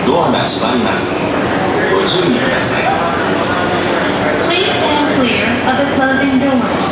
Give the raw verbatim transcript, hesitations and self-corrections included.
ドアが閉まります。ご注意ください。 Please stand clear of the closing doors.